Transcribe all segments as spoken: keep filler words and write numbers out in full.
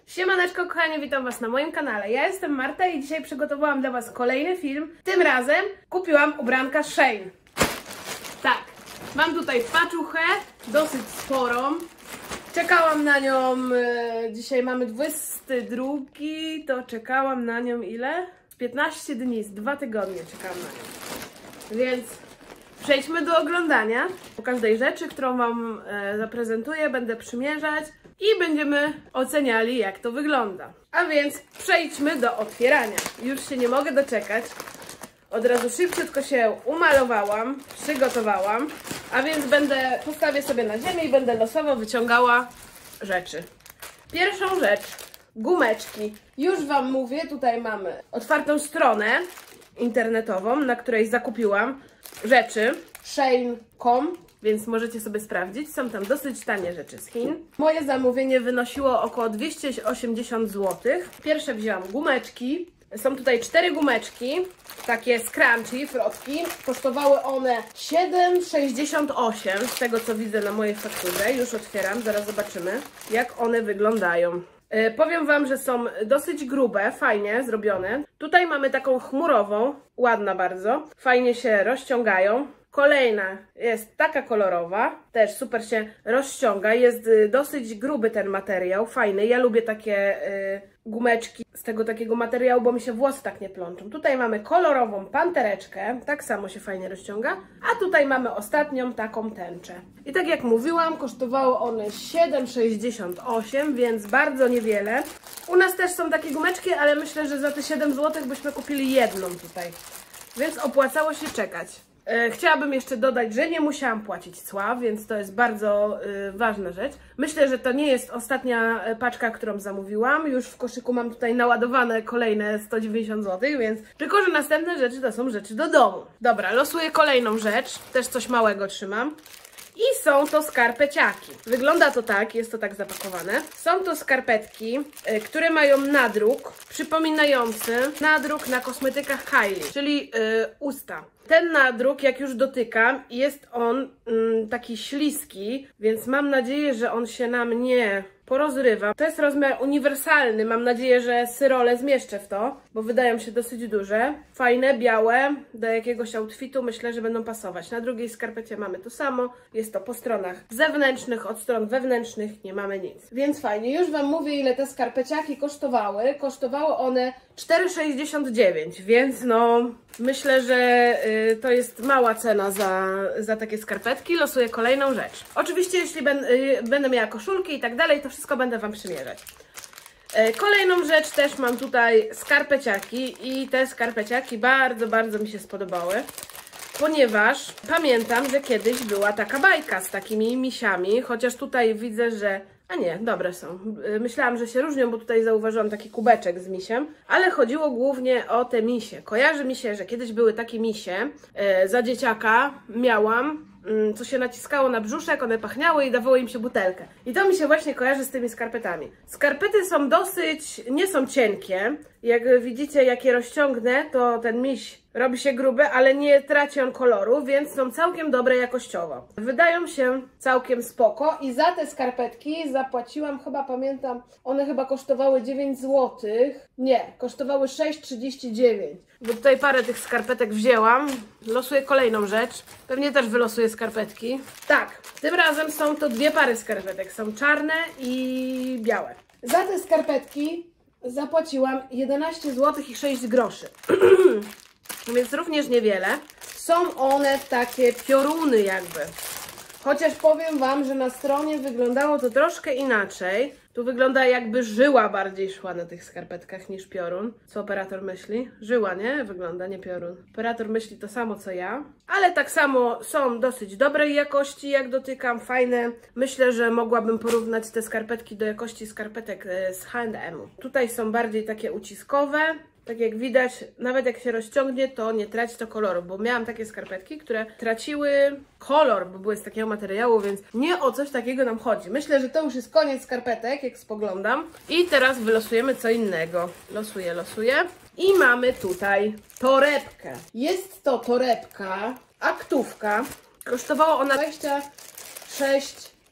Siemaneczko kochani, witam Was na moim kanale. Ja jestem Marta i dzisiaj przygotowałam dla Was kolejny film. Tym razem kupiłam ubranka Shein. Tak, mam tutaj paczuchę, dosyć sporą. Czekałam na nią, e, dzisiaj mamy dwudziesty drugi, to czekałam na nią ile? piętnaście dni, z dwa tygodnie czekałam na nią. Więc przejdźmy do oglądania. Po każdej rzeczy, którą Wam e, zaprezentuję, będę przymierzać i będziemy oceniali, jak to wygląda. A więc przejdźmy do otwierania. Już się nie mogę doczekać. Od razu szybciutko się umalowałam, przygotowałam, a więc będę, postawię sobie na ziemię i będę losowo wyciągała rzeczy. Pierwszą rzecz, gumeczki. Już Wam mówię, tutaj mamy otwartą stronę internetową, na której zakupiłam rzeczy. Shein kropka com, więc możecie sobie sprawdzić. Są tam dosyć tanie rzeczy z Chin. Moje zamówienie wynosiło około dwieście osiemdziesiąt złotych. Pierwsze wzięłam gumeczki. Są tutaj cztery gumeczki, takie scrunchy, frotki. Kosztowały one siedem sześćdziesiąt osiem, z tego co widzę na mojej fakturze. Już otwieram, zaraz zobaczymy, jak one wyglądają. Yy, powiem Wam, że są dosyć grube, fajnie zrobione. Tutaj mamy taką chmurową, ładna bardzo. Fajnie się rozciągają. Kolejna jest taka kolorowa, też super się rozciąga, jest dosyć gruby ten materiał, fajny. Ja lubię takie y, gumeczki z tego takiego materiału, bo mi się włosy tak nie plączą. Tutaj mamy kolorową pantereczkę, tak samo się fajnie rozciąga, a tutaj mamy ostatnią taką tęczę. I tak jak mówiłam, kosztowały one siedem sześćdziesiąt osiem, więc bardzo niewiele. U nas też są takie gumeczki, ale myślę, że za te siedem złotych byśmy kupili jedną tutaj, więc opłacało się czekać. Chciałabym jeszcze dodać, że nie musiałam płacić cła, więc to jest bardzo y, ważna rzecz. Myślę, że to nie jest ostatnia paczka, którą zamówiłam. Już w koszyku mam tutaj naładowane kolejne sto dziewięćdziesiąt złotych, więc tylko, że następne rzeczy to są rzeczy do domu. Dobra, losuję kolejną rzecz. Też coś małego trzymam. I są to skarpeciaki. Wygląda to tak, jest to tak zapakowane. Są to skarpetki, y, które mają nadruk przypominający nadruk na kosmetykach Kylie, czyli y, usta. Ten nadruk, jak już dotykam, jest on mm, taki śliski, więc mam nadzieję, że on się nam nie porozrywa. To jest rozmiar uniwersalny, mam nadzieję, że syrole zmieszczę w to, bo wydają się dosyć duże. Fajne, białe, do jakiegoś outfitu myślę, że będą pasować. Na drugiej skarpecie mamy to samo, jest to po stronach zewnętrznych, od stron wewnętrznych nie mamy nic. Więc fajnie, już Wam mówię, ile te skarpeciaki kosztowały. Kosztowały one cztery sześćdziesiąt dziewięć, więc no myślę, że y, to jest mała cena za, za takie skarpetki. Losuję kolejną rzecz. Oczywiście jeśli ben, y, będę miała koszulki i tak dalej, to wszystko będę Wam przymierzać. Y, kolejną rzecz też mam tutaj skarpeciaki i te skarpeciaki bardzo, bardzo mi się spodobały. Ponieważ pamiętam, że kiedyś była taka bajka z takimi misiami, chociaż tutaj widzę, że... A nie, dobre są. Myślałam, że się różnią, bo tutaj zauważyłam taki kubeczek z misiem, ale chodziło głównie o te misie. Kojarzy mi się, że kiedyś były takie misie, e, za dzieciaka miałam, mm, co się naciskało na brzuszek, one pachniały i dawało im się butelkę. I to mi się właśnie kojarzy z tymi skarpetami. Skarpety są dosyć, nie są cienkie. Jak widzicie, jak je rozciągnę, to ten miś robi się gruby, ale nie traci on koloru, więc są całkiem dobre jakościowo. Wydają się całkiem spoko i za te skarpetki zapłaciłam, chyba pamiętam, one chyba kosztowały dziewięć złotych. Nie, kosztowały sześć trzydzieści dziewięć. Bo tutaj parę tych skarpetek wzięłam. Losuję kolejną rzecz. Pewnie też wylosuję skarpetki. Tak, tym razem są to dwie pary skarpetek. Są czarne i białe. Za te skarpetki zapłaciłam jedenaście złotych i sześć groszy. Więc również niewiele. Są one takie pioruny jakby. Chociaż powiem Wam, że na stronie wyglądało to troszkę inaczej. Tu wygląda jakby żyła bardziej szła na tych skarpetkach niż piorun. Co operator myśli? Żyła, nie? Wygląda, nie piorun. Operator myśli to samo co ja. Ale tak samo są dosyć dobrej jakości, jak dotykam, fajne. Myślę, że mogłabym porównać te skarpetki do jakości skarpetek z H and M. Tutaj są bardziej takie uciskowe. Tak jak widać, nawet jak się rozciągnie, to nie traci to koloru, bo miałam takie skarpetki, które traciły kolor, bo były z takiego materiału, więc nie o coś takiego nam chodzi. Myślę, że to już jest koniec skarpetek, jak spoglądam. I teraz wylosujemy co innego. Losuję, losuję. I mamy tutaj torebkę. Jest to torebka, aktówka. Kosztowała ona dwadzieścia sześć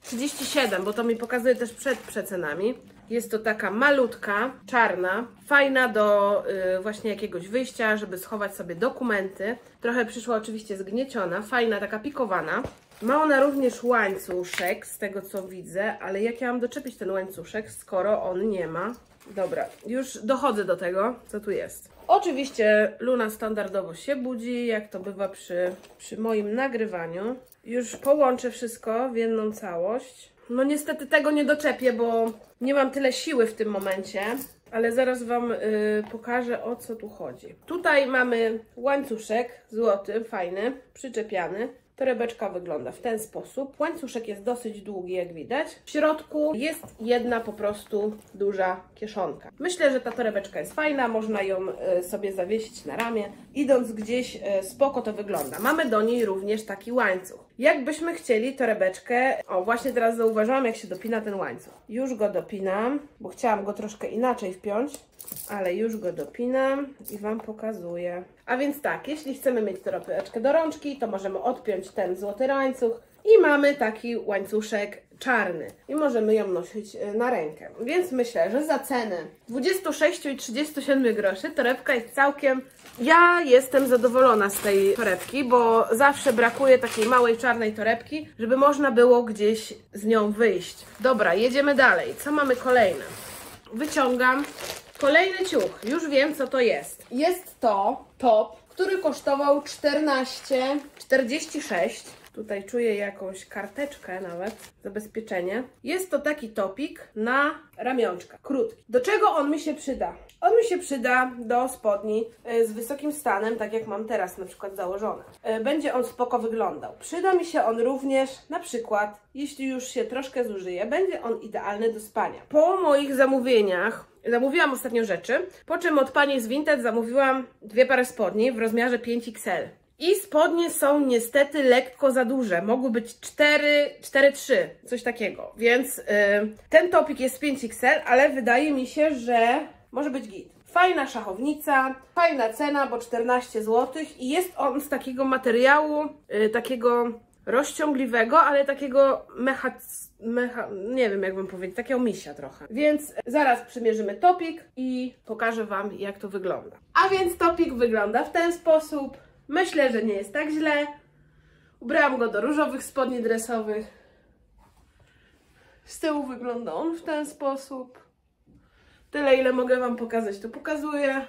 trzydzieści siedem, bo to mi pokazuje też przed przecenami. Jest to taka malutka, czarna, fajna do y, właśnie jakiegoś wyjścia, żeby schować sobie dokumenty. Trochę przyszła oczywiście zgnieciona, fajna, taka pikowana. Ma ona również łańcuszek, z tego co widzę, ale jak ja mam doczepić ten łańcuszek, skoro on nie ma? Dobra, już dochodzę do tego, co tu jest. Oczywiście Luna standardowo się budzi, jak to bywa przy, przy moim nagrywaniu. Już połączę wszystko w jedną całość. No niestety tego nie doczepię, bo nie mam tyle siły w tym momencie, ale zaraz Wam y, pokażę, o co tu chodzi. Tutaj mamy łańcuszek złoty, fajny, przyczepiany. Torebeczka wygląda w ten sposób. Łańcuszek jest dosyć długi, jak widać. W środku jest jedna po prostu duża kieszonka. Myślę, że ta torebeczka jest fajna, można ją sobie zawiesić na ramię. Idąc gdzieś, spoko to wygląda. Mamy do niej również taki łańcuch. Jakbyśmy chcieli torebeczkę... O, właśnie teraz zauważyłam, jak się dopina ten łańcuch. Już go dopinam, bo chciałam go troszkę inaczej wpiąć, ale już go dopinam i Wam pokazuję. A więc tak, jeśli chcemy mieć torebeczkę do rączki, to możemy odpiąć ten złoty łańcuch i mamy taki łańcuszek czarny i możemy ją nosić na rękę. Więc myślę, że za cenę dwudziestu sześciu i trzydziestu siedmiu groszy torebka jest całkiem... Ja jestem zadowolona z tej torebki, bo zawsze brakuje takiej małej czarnej torebki, żeby można było gdzieś z nią wyjść. Dobra, jedziemy dalej. Co mamy kolejne? Wyciągam kolejny ciuch. Już wiem, co to jest. Jest to top, który kosztował czternaście czterdzieści sześć. Tutaj czuję jakąś karteczkę nawet, zabezpieczenie. Jest to taki topik na ramionczka, krótki. Do czego on mi się przyda? On mi się przyda do spodni z wysokim stanem, tak jak mam teraz na przykład założone. Będzie on spoko wyglądał. Przyda mi się on również na przykład, jeśli już się troszkę zużyje, będzie on idealny do spania. Po moich zamówieniach zamówiłam ostatnio rzeczy, po czym od pani z Vinted zamówiłam dwie pary spodni w rozmiarze pięć X L. I spodnie są niestety lekko za duże. Mogły być cztery, cztery trzy, coś takiego. Więc yy, ten topik jest pięć X L, ale wydaje mi się, że może być git. Fajna szachownica, fajna cena, bo czternaście złotych i jest on z takiego materiału, yy, takiego rozciągliwego, ale takiego mecha, mecha, nie wiem jak wam powiedzieć, takiego misia trochę. Więc zaraz przymierzymy topik i pokażę Wam, jak to wygląda. A więc topik wygląda w ten sposób. Myślę, że nie jest tak źle. Ubrałam go do różowych spodni dresowych. Z tyłu wygląda on w ten sposób. Tyle, ile mogę Wam pokazać, to pokazuję.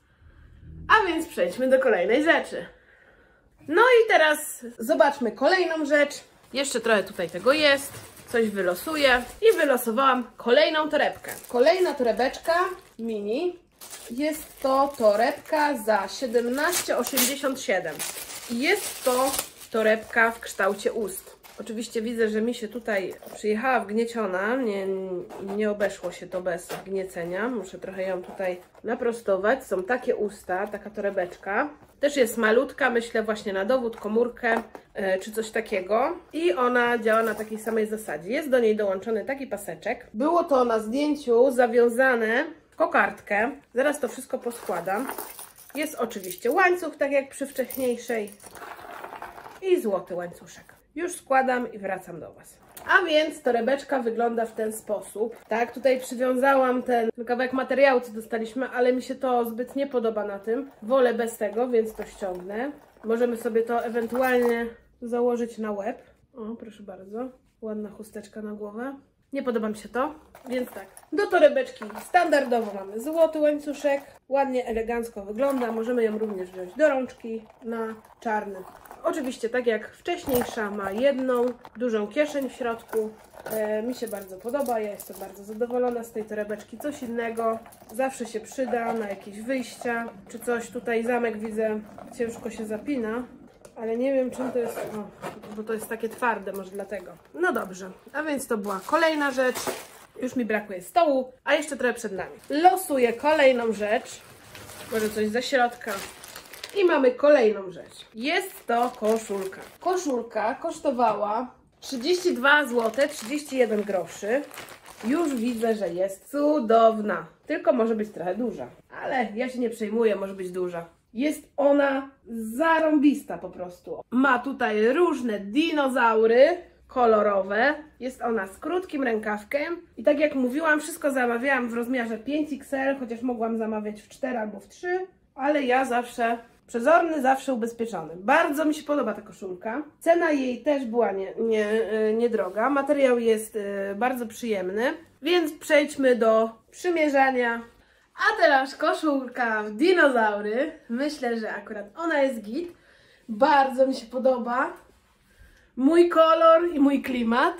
A więc przejdźmy do kolejnej rzeczy. No i teraz zobaczmy kolejną rzecz. Jeszcze trochę tutaj tego jest. Coś wylosuję. I wylosowałam kolejną torebkę. Kolejna torebeczka mini. Jest to torebka za siedemnaście osiemdziesiąt siedem. I jest to torebka w kształcie ust. Oczywiście widzę, że mi się tutaj przyjechała wgnieciona. Nie, nie obeszło się to bez wgniecenia. Muszę trochę ją tutaj naprostować. Są takie usta, taka torebeczka. Też jest malutka, myślę właśnie na dowód, komórkę yy, czy coś takiego. I ona działa na takiej samej zasadzie. Jest do niej dołączony taki paseczek. Było to na zdjęciu zawiązane w kokardkę. Zaraz to wszystko poskładam. Jest oczywiście łańcuch, tak jak przy wcześniejszej. I złoty łańcuszek. Już składam i wracam do Was. A więc torebeczka wygląda w ten sposób. Tak, tutaj przywiązałam ten kawałek materiału, co dostaliśmy, ale mi się to zbyt nie podoba na tym. Wolę bez tego, więc to ściągnę. Możemy sobie to ewentualnie założyć na łeb. O, proszę bardzo. Ładna chusteczka na głowę. Nie podoba mi się to, więc tak. Do torebeczki standardowo mamy złoty łańcuszek. Ładnie, elegancko wygląda. Możemy ją również wziąć do rączki na czarny. Oczywiście, tak jak wcześniejsza, ma jedną dużą kieszeń w środku. E, mi się bardzo podoba, ja jestem bardzo zadowolona z tej torebeczki. Coś innego zawsze się przyda na jakieś wyjścia, czy coś. Tutaj zamek widzę, ciężko się zapina, ale nie wiem czym to jest, o, bo to jest takie twarde, może dlatego. No dobrze, a więc to była kolejna rzecz. Już mi brakuje stołu, a jeszcze trochę przed nami. Losuję kolejną rzecz, może coś ze środka. I mamy kolejną rzecz. Jest to koszulka. Koszulka kosztowała trzydzieści dwa złote trzydzieści jeden groszy. Już widzę, że jest cudowna. Tylko może być trochę duża. Ale ja się nie przejmuję, może być duża. Jest ona zarąbista po prostu. Ma tutaj różne dinozaury. kolorowe. Jest ona z krótkim rękawkiem i tak jak mówiłam, wszystko zamawiałam w rozmiarze pięć X L, chociaż mogłam zamawiać w cztery albo w trzy, ale ja zawsze przezorny, zawsze ubezpieczony. Bardzo mi się podoba ta koszulka. Cena jej też była nie, nie, nie droga. Materiał jest bardzo przyjemny, więc przejdźmy do przymierzania. A teraz koszulka w dinozaury. Myślę, że akurat ona jest git. Bardzo mi się podoba. Mój kolor i mój klimat.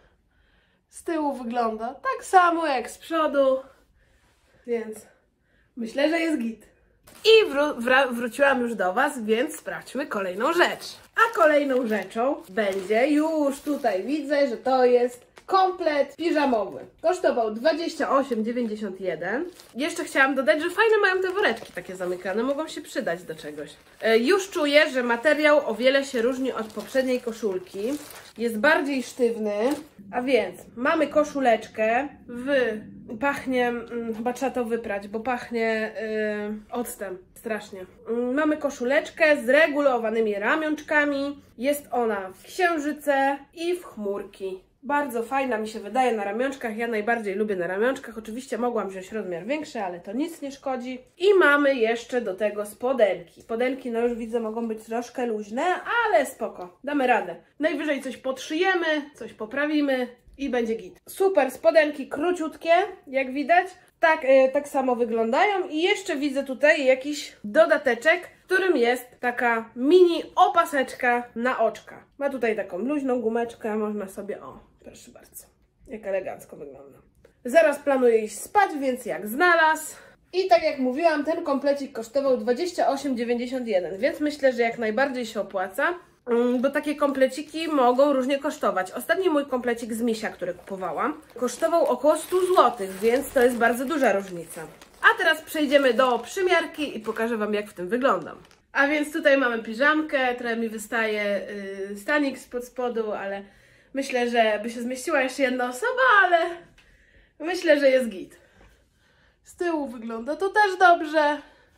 Z tyłu wygląda tak samo jak z przodu, więc myślę, że jest git. I wró wró wróciłam już do Was, więc sprawdźmy kolejną rzecz. A kolejną rzeczą będzie, już tutaj widzę, że to jest komplet piżamowy. Kosztował dwadzieścia osiem dziewięćdziesiąt jeden. Jeszcze chciałam dodać, że fajne mają te woreczki takie zamykane, mogą się przydać do czegoś. E, już czuję, że materiał o wiele się różni od poprzedniej koszulki. Jest bardziej sztywny, a więc mamy koszuleczkę w... Pachnie, hmm, chyba trzeba to wyprać, bo pachnie yy, octem, strasznie. Yy, mamy koszuleczkę z regulowanymi ramionczkami. Jest ona w księżyce i w chmurki. Bardzo fajna mi się wydaje na ramionczkach, ja najbardziej lubię na ramionczkach. Oczywiście mogłam wziąć rozmiar większy, ale to nic nie szkodzi. I mamy jeszcze do tego spodenki. Spodenki, no już widzę, mogą być troszkę luźne, ale spoko, damy radę. Najwyżej coś podszyjemy, coś poprawimy i będzie git. Super, spodenki króciutkie, jak widać. Tak, yy, tak samo wyglądają. I jeszcze widzę tutaj jakiś dodateczek, którym jest taka mini opaseczka na oczka. Ma tutaj taką luźną gumeczkę, można sobie... O, proszę bardzo, jak elegancko wygląda. Zaraz planuję iść spać, więc jak znalazł. I tak jak mówiłam, ten komplecik kosztował dwadzieścia osiem dziewięćdziesiąt jeden, więc myślę, że jak najbardziej się opłaca. Bo takie kompleciki mogą różnie kosztować. Ostatni mój komplecik z misia, który kupowałam, kosztował około sto złotych, więc to jest bardzo duża różnica. A teraz przejdziemy do przymiarki i pokażę Wam, jak w tym wyglądam. A więc tutaj mamy piżamkę, trochę mi wystaje yy, stanik spod spodu, ale myślę, że by się zmieściła jeszcze jedna osoba, ale myślę, że jest git. Z tyłu wygląda to też dobrze.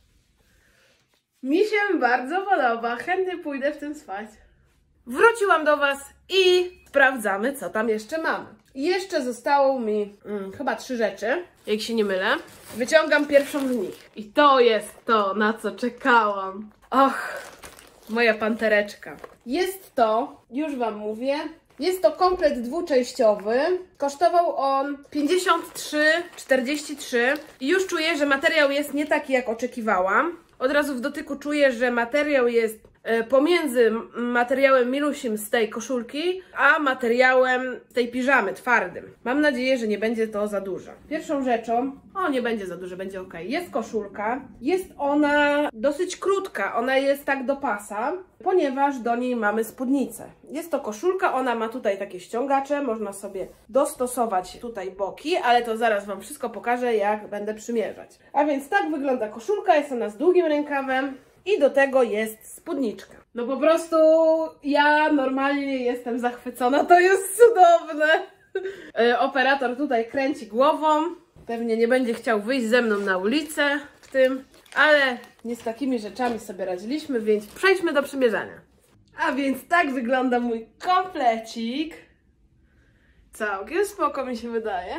Mi się bardzo podoba, chętnie pójdę w tym spać. Wróciłam do Was i sprawdzamy, co tam jeszcze mamy. Jeszcze zostało mi hmm, chyba trzy rzeczy, jak się nie mylę. Wyciągam pierwszą z nich. I to jest to, na co czekałam. Och, moja pantereczka. Jest to, już Wam mówię, jest to komplet dwuczęściowy. Kosztował on pięćdziesiąt trzy czterdzieści trzy. I już czuję, że materiał jest nie taki, jak oczekiwałam. Od razu w dotyku czuję, że materiał jest pomiędzy materiałem milusim z tej koszulki, a materiałem tej piżamy, twardym. Mam nadzieję, że nie będzie to za dużo. Pierwszą rzeczą, o nie będzie za dużo, będzie ok. Jest koszulka, jest ona dosyć krótka, ona jest tak do pasa, ponieważ do niej mamy spódnicę. Jest to koszulka, ona ma tutaj takie ściągacze, można sobie dostosować tutaj boki, ale to zaraz Wam wszystko pokażę, jak będę przymierzać. A więc tak wygląda koszulka, jest ona z długim rękawem. I do tego jest spódniczka. No po prostu ja normalnie jestem zachwycona, to jest cudowne. Operator tutaj kręci głową, pewnie nie będzie chciał wyjść ze mną na ulicę w tym, ale nie z takimi rzeczami sobie radziliśmy, więc przejdźmy do przymierzania. A więc tak wygląda mój komplecik. Całkiem spoko mi się wydaje.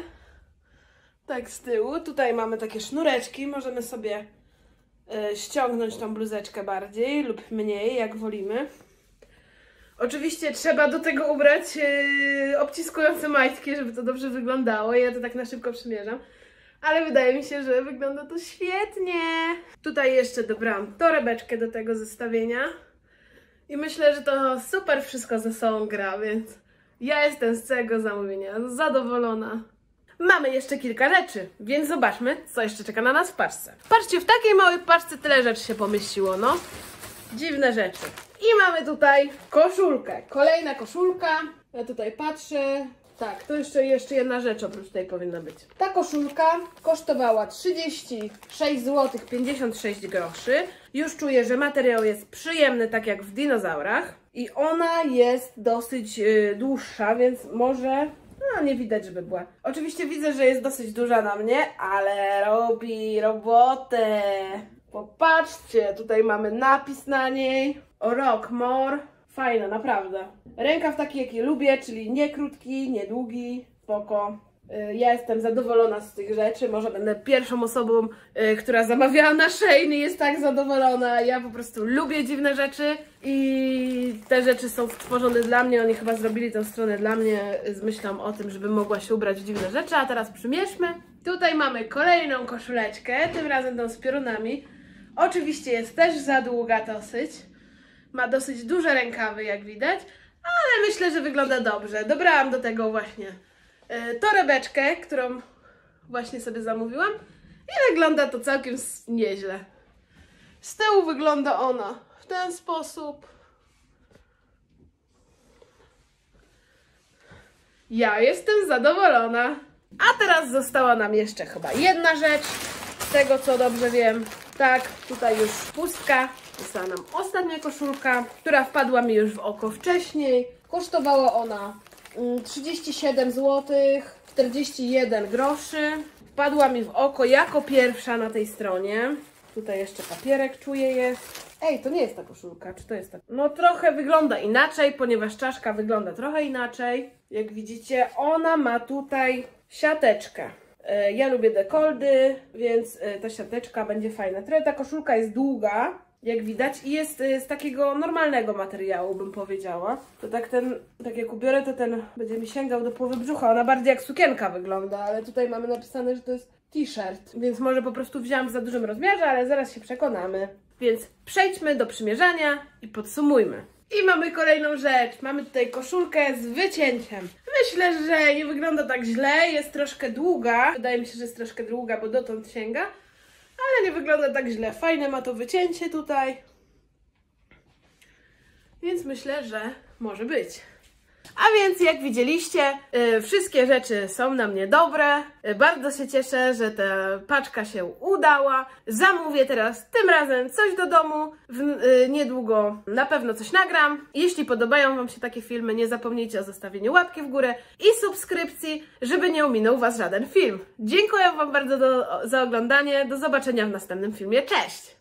Tak z tyłu, tutaj mamy takie sznureczki, możemy sobie ściągnąć tą bluzeczkę bardziej lub mniej, jak wolimy. Oczywiście trzeba do tego ubrać yy, obciskujące majtki, żeby to dobrze wyglądało. Ja to tak na szybko przymierzam. Ale wydaje mi się, że wygląda to świetnie. Tutaj jeszcze dobrałam torebeczkę do tego zestawienia. I myślę, że to super wszystko ze sobą gra, więc ja jestem z całego zamówienia zadowolona. Mamy jeszcze kilka rzeczy, więc zobaczmy, co jeszcze czeka na nas w paczce. Patrzcie, w takiej małej paczce tyle rzeczy się pomieściło, no. Dziwne rzeczy. I mamy tutaj koszulkę. Kolejna koszulka. Ja tutaj patrzę. Tak, to jeszcze, jeszcze jedna rzecz oprócz tej powinna być. Ta koszulka kosztowała trzydzieści sześć złotych pięćdziesiąt sześć groszy. Już czuję, że materiał jest przyjemny, tak jak w dinozaurach. I ona jest dosyć yy, dłuższa, więc może... No, nie widać, żeby była. Oczywiście widzę, że jest dosyć duża na mnie, ale robi robotę. Popatrzcie, tutaj mamy napis na niej. O Rock More. Fajna, naprawdę. Rękaw taki, jaki lubię, czyli nie krótki, nie długi, spoko. Ja jestem zadowolona z tych rzeczy, może będę pierwszą osobą, yy, która zamawiała na Shein i jest tak zadowolona. Ja po prostu lubię dziwne rzeczy i te rzeczy są stworzone dla mnie. Oni chyba zrobili tę stronę dla mnie z myślą o tym, żebym mogła się ubrać w dziwne rzeczy. A teraz przymierzmy. Tutaj mamy kolejną koszuleczkę, tym razem tą z piorunami. Oczywiście jest też za długa dosyć. Ma dosyć duże rękawy, jak widać, ale myślę, że wygląda dobrze. Dobrałam do tego właśnie torebeczkę, którą właśnie sobie zamówiłam i wygląda to całkiem nieźle. Z tyłu wygląda ona w ten sposób. Ja jestem zadowolona. A teraz została nam jeszcze chyba jedna rzecz, z tego co dobrze wiem. Tak, tutaj już pustka. Została nam ostatnia koszulka, która wpadła mi już w oko wcześniej. Kosztowała ona trzydzieści siedem złotych czterdzieści jeden groszy. Wpadła mi w oko jako pierwsza na tej stronie. Tutaj jeszcze papierek czuję jest. Ej, to nie jest ta koszulka, czy to jest ta? No trochę wygląda inaczej, ponieważ czaszka wygląda trochę inaczej. Jak widzicie, ona ma tutaj siateczkę. Ja lubię dekoldy, więc ta siateczka będzie fajna. Trochę ta koszulka jest długa, jak widać, i jest z takiego normalnego materiału, bym powiedziała. To tak ten, tak jak ubiorę, to ten będzie mi sięgał do połowy brzucha. Ona bardziej jak sukienka wygląda, ale tutaj mamy napisane, że to jest t-shirt. Więc może po prostu wzięłam w za dużym rozmiarze, ale zaraz się przekonamy. Więc przejdźmy do przymierzania i podsumujmy. I mamy kolejną rzecz. Mamy tutaj koszulkę z wycięciem. Myślę, że nie wygląda tak źle. Jest troszkę długa. Wydaje mi się, że jest troszkę długa, bo dotąd sięga. Ale nie wygląda tak źle. Fajne ma to wycięcie tutaj. Więc myślę, że może być. A więc jak widzieliście, yy, wszystkie rzeczy są na mnie dobre. Yy, bardzo się cieszę, że ta paczka się udała. Zamówię teraz tym razem coś do domu. W, yy, niedługo na pewno coś nagram. Jeśli podobają Wam się takie filmy, nie zapomnijcie o zostawieniu łapki w górę i subskrypcji, żeby nie ominął Was żaden film. Dziękuję Wam bardzo do, za oglądanie. Do zobaczenia w następnym filmie. Cześć!